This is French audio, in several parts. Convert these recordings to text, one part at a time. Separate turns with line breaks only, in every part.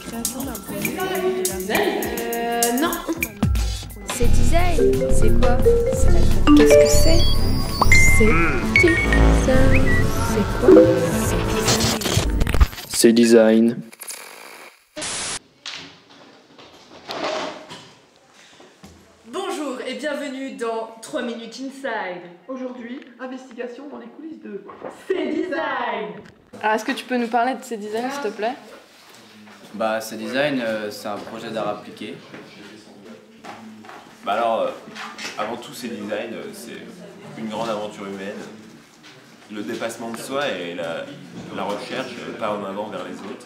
création d'un projet de la...
Non. C'est design. C'est quoi? C'est la... Qu'est-ce que c'est? C'est design. C'est quoi?
C'est design.
Bonjour et bienvenue dans 3 minutes inside.
Aujourd'hui, investigation dans les coulisses de
C'est design.
Alors, est-ce que tu peux nous parler de ces designs, s'il te plaît?
Bah, ces designs, c'est un projet d'art appliqué.
Bah alors, avant tout, ces designs, c'est une grande aventure humaine. Le dépassement de soi et la recherche, le pas en avant vers les autres.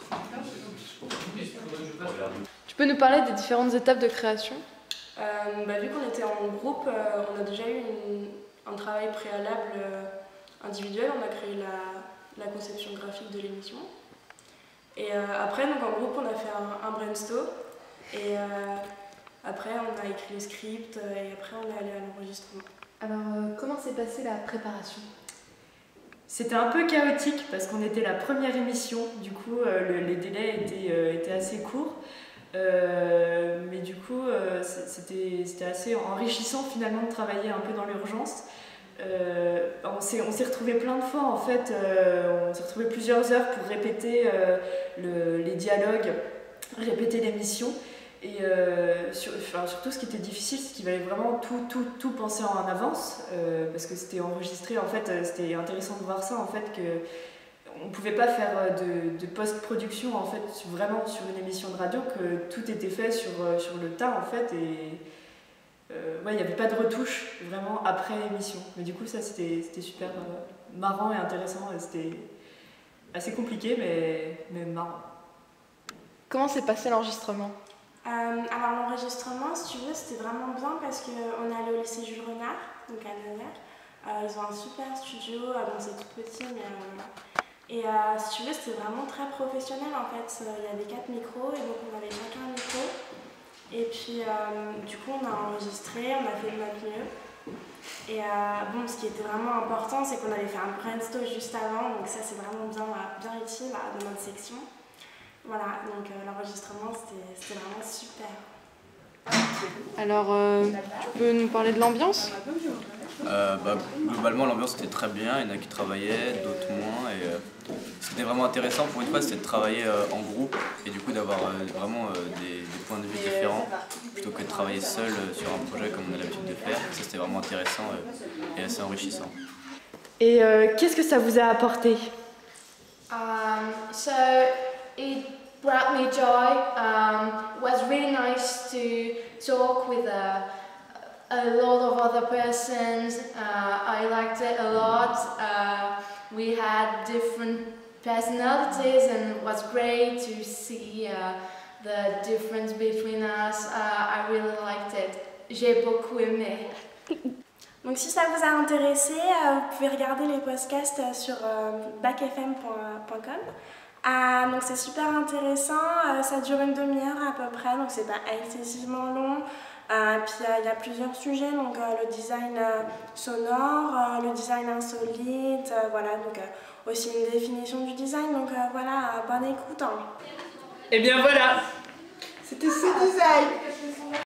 Tu peux nous parler des différentes étapes de création?
Vu qu'on était en groupe, on a déjà eu un travail préalable individuel. On a créé la conception graphique de l'émission. Et après, donc, en groupe, on a fait un brainstorm. Et après, on a écrit le script et après, on est allé à l'enregistrement.
Alors, comment s'est passée la préparation?
C'était un peu chaotique parce qu'on était la première émission, du coup les délais étaient assez courts. Mais du coup c'était assez enrichissant finalement de travailler un peu dans l'urgence. On s'est retrouvés plein de fois en fait, on s'est retrouvés plusieurs heures pour répéter les dialogues, répéter l'émission. Et surtout ce qui était difficile, c'est qu'il fallait vraiment tout penser en avance, parce que c'était enregistré, en fait c'était intéressant de voir ça en fait, qu'on ne pouvait pas faire de post-production en fait, vraiment sur une émission de radio, que tout était fait sur le tas en fait, et il n'y avait pas de retouche vraiment après l'émission. Mais du coup ça c'était super marrant et intéressant, et c'était assez compliqué mais marrant.
Comment s'est passé l'enregistrement?
Alors l'enregistrement, si tu veux, c'était vraiment bien parce qu'on est allé au lycée Jules Renard, donc à Nevers. Ils ont un super studio, bon c'est tout petit, mais et si tu veux, c'était vraiment très professionnel en fait. Il y avait 4 micros et donc on avait chacun un micro. Et puis du coup on a enregistré, on a fait de notre mieux. Et ce qui était vraiment important, c'est qu'on avait fait un brainstorm juste avant, donc ça c'est vraiment bien utile dans notre section. Voilà, donc l'enregistrement c'était vraiment super.
Alors, tu peux nous parler de l'ambiance?
Globalement, l'ambiance était très bien. Il y en a qui travaillaient, d'autres moins. Et ce qui était vraiment intéressant pour une fois, c'était de travailler en groupe et du coup d'avoir vraiment des points de vue différents plutôt que de travailler seul sur un projet comme on a l'habitude de faire. Ça, c'était vraiment intéressant et assez enrichissant.
Et qu'est-ce que ça vous a apporté?
So it brought me joy. It was really nice to talk with a lot of other persons. I liked it a lot. We had different personalities and it was great to see the difference between us. I really liked it. J'ai beaucoup aimé.
Donc si ça vous a intéressé, vous pouvez regarder les podcasts sur bacfm.com. Donc c'est super intéressant, ça dure une demi-heure à peu près, donc c'est pas excessivement long. Puis il y a plusieurs sujets, donc le design sonore, le design insolite, voilà, donc aussi une définition du design, donc voilà, bonne écoute.
Et bien voilà,
C'était ce design.